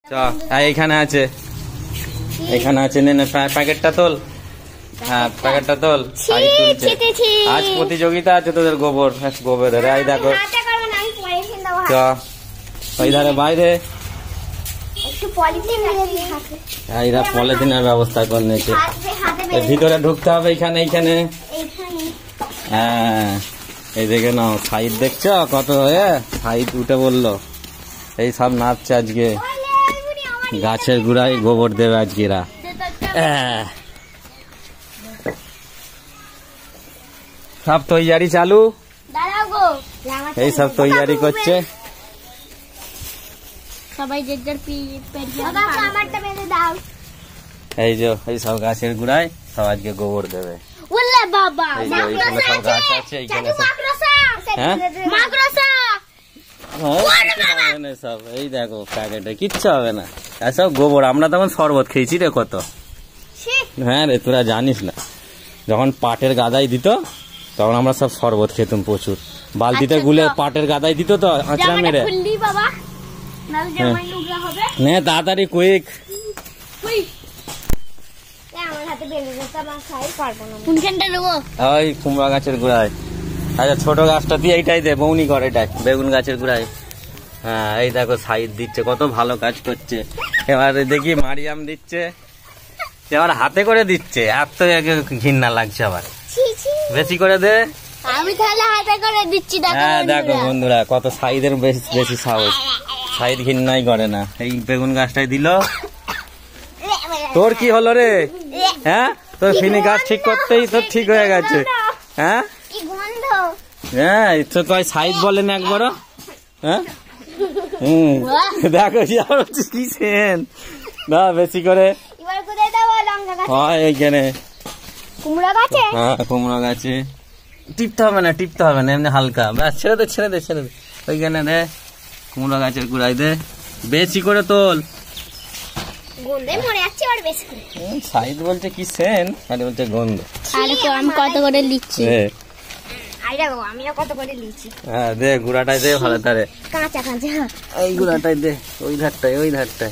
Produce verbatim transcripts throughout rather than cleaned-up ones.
এইখানে আছে এখানে আছে নে প্যাকেটটা তোল। হ্যাঁ প্যাকেটটা তোল। আজ প্রতিযোগিতা আছে তোদের গোবর গোবরের। এই দেখো ওই ধারে বাইরে এরা পলিথিনের ব্যবস্থা করে নিয়েছে। ভিতরে ঢুকতে হবে এইখানে এইখানে। হ্যাঁ এই দেখে নাও সাইড দেখছো কত হয়ে সাইড উঠে বললো। এই সব নাচছে আজকে গাছের গুড়ায় গোবর দেবে আজকে এরা। সব তৈয়ারি চালু এই সব তৈয়ারি করছে সবাই। এই যে এই সব গাছের গুড়ায় সব আজকে গোবর দেবে। এইখানে সব গাছ আছে এইখানে সব এই দেখো প্যাকেটে কিচ্ছু হবে না সব গোবর। আমরা তখন শরবত খেয়েছি রে কত। হ্যাঁ রে তোরা জানিস না যখন পাটের গাদায় দিত তখন আমরা সব শরবত খেতাম প্রচুর। বালতিতে গুলে পাটের গাদায় দিত তো আঁচড়া মেরে। নে তাড়াতাড়ি কুইক। ওই কুমড়া গাছের গোড়ায়। আচ্ছা ছোট গাছটা দিয়ে এইটাই দে বৌনি করে এটাই বেগুন গাছের গোড়ায়। হ্যাঁ এই দেখো সাইড দিচ্ছে কত ভালো কাজ করছে। এবারে দেখি মারিয়াম দিচ্ছে এবার হাতে করে দিচ্ছে। এত ঘৃণা লাগছে আবার বেশি করে দে। আমি তাহলে হাতে করে দিচ্ছি। হ্যাঁ দেখো বন্ধুরা কত সাইদের বেশি বেশি সাহস। সাইদ ঘৃণাই করে না। এই বেগুন গাছটাই দিল। তোর কি হলো রে? হ্যাঁ তোর ফিনি গাছ ঠিক করতেই তোর ঠিক হয়ে গেছে। হ্যাঁ হ্যাঁ তো তুই সাইদ বলেন একবারও। হ্যাঁ হম দেখো কি সেন না বেশি করে এইখানে কুমড়া গাছে। হ্যাঁ কুমড়া গাছে টিপতে হবে না টিপতে হবে না এমনি হালকা ব্যাস ছেড়ে দে ছেড়ে দে ছেড়ে দে। ওইখানে দে কুমড়া গাছের গুড়াই দে বেশি করে তোল। সাইদ বলছে কি সেন আর বলছে গন্ধ। আমি কত করে লিখছি হ্যাঁ দে গুড়াটাই দে ভালো তারে কাঁচা কাঁচা এই গুড়াটাই দে ওই ধারটাই ওই ধারটাই।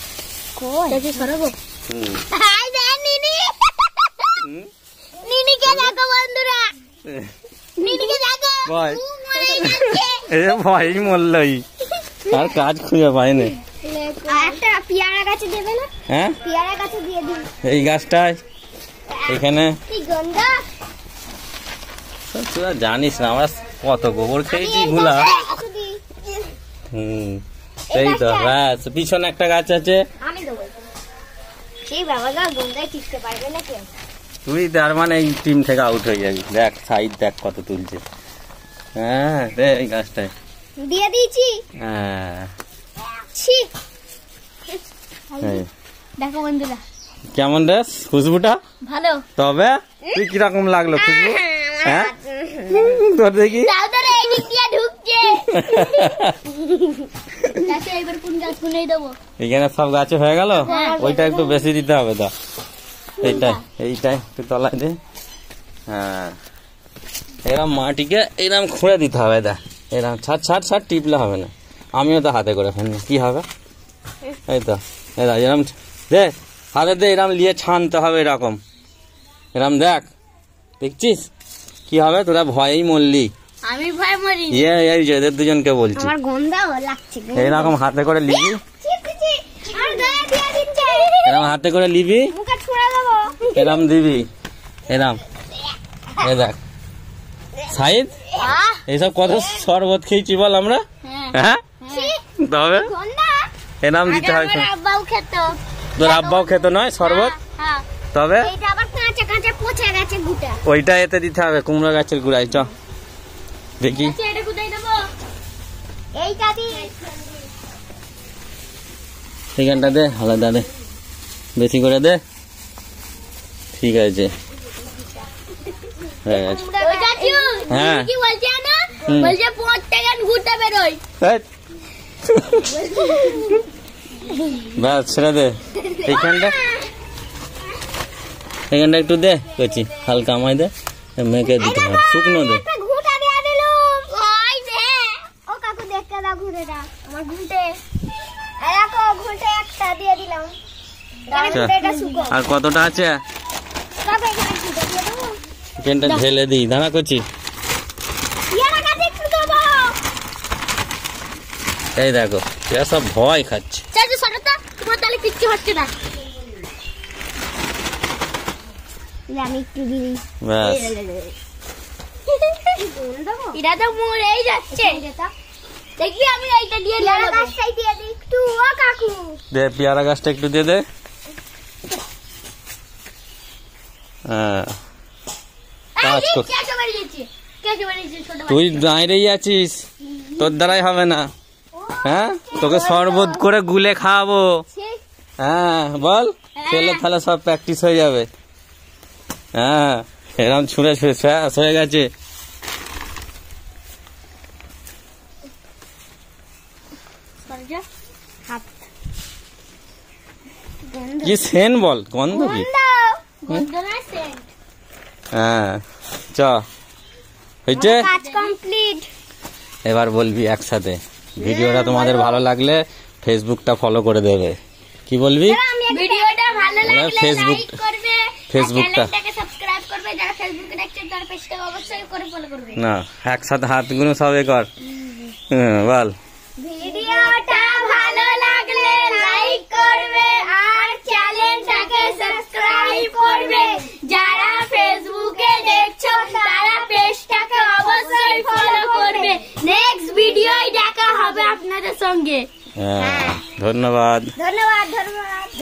ভয় মরলই আর কাজ খুঁজে পাইনি। পেয়ারা গাছে দেবে না? হ্যাঁ পেয়ারা গাছে দিয়ে দিন এই গাছটায় এখানে। তোরা জানিস না আমরা কত গোবর খেয়েছি গুলা। হম সেই তো ব্যাস পিছনে একটা গাছ আছে। তুই তার মানে এই টিম থেকে আউট হয়ে যাবি। দেখ সাইড দেখ কত তুলছে। হ্যাঁ দে এই গাছটায় দিয়ে দিয়েছি। হ্যাঁ দেখো বন্ধুরা কেমন রে খুশবুটা? ভালো। তবে তুই কিরকম লাগলো খুশবু? হ্যাঁ তোর দেখি এখানে সব গাছে হয়ে গেল। ওইটা একটু বেশি দিতে হবে তো এইটাই এইটাই একটু তলায় দে। হ্যাঁ এরম মাটিকে এরম খুঁড়ে দিতে হবে। দা এরম ছাট ছাট ছাট টিপলে হবে না। আমিও তো হাতে করে ফেলবো কি হবে। এই তো এরম দে হাতে দে এরম নিয়ে ছানতে হবে এরকম এরম দেখ দেখছিস কি হবে। তোরা ভয়েই মরলি। আমি ভয় মরি। ইয়ে এই যে এদের দুজনকে বলছি আমার গন্ধাও লাগছে। এইরকম হাতে করে লিবি এরম হাতে করে লিবি এরম দিবি এরম। এ দেখ সাইদ এইসব কত শরবত খেয়েছি বল আমরা। হ্যাঁ তবে এরম দিতে হয়। তোর আব্বাও খেত নয় শরবত তবে ওইটা এতে দিতে হবে কুমড়া গাছের গুড়াই। চ দেখি এইখানটা দে আলাদা দে বেশি করে দে। ঠিক আছে হ্যাঁ ব্যাস ছেড়ে দে। এইখানটা এখানটা একটু দে কচি হালকা আমায় দে মেখে দিতে হবে শুকনো দে। ঘুরে এটা শুকো আর কতটা আছে? তবে এখানে শুকো দিয়ে দেবো চিকেনটা ঢেলে দিই, দাঁড়া করছি। ইয়ারা কাছে একটু দেবো এই দেখো এরা সব ভয় খাচ্ছে। চাচু সরতা তোমার তাহলে কিচ্ছু হচ্ছে না। আমি একটু দিই ব্যাস এটা তো মরেই যাচ্ছে। দেখবি আমি এইটা দিয়ে পেয়ারা গাছটাই দিয়ে দিই একটু। ও কাকু দে পেয়ারা গাছটা একটু দিয়ে দে। হ্যাঁ কাজ কর। তুই দাঁড়িয়েই আছিস, তোর দ্বারাই হবে না। হ্যাঁ তোকে শরবত করে গুলে খাওয়াবো। হ্যাঁ বল, খেলে তাহলে সব প্র্যাকটিস হয়ে যাবে। হ্যাঁ এরকম ছুঁড়ে ছুঁড়ে শেষ হয়ে গেছে। কি সেন বল, গন্ধ কি? হ্যাঁ চ হয়েছে, কাজ কমপ্লিট। এবার বলবি একসাথে। ভিডিওটা তোমাদের ভালো লাগলে ফেসবুকটা ফলো করে দেবে। কি বলবি? ভিডিওটা ভালো লাগলে ফেসবুক লাইক করবে, ফেসবুকটা চ্যানেলটাকে সাবস্ক্রাইব করবে, যারা ফেসবুকে দেখছেন তারা পেজটাকে অবশ্যই করে ফলো করবে। না একসাথে হাতগুলো সবে কর। হ্যাঁ বল। ভিডিওটা ভালো লাগলে লাইক করবে আর চ্যানেলটাকে সাবস্ক্রাইব করবে, যারা ফেসবুকে দেখছো তারা পেজটাকে অবশ্যই ফলো করবে। নেক্সট ভিডিওয় দেখা হবে আপনাদের সঙ্গে। হ্যাঁ ধন্যবাদ। ধন্যবাদ।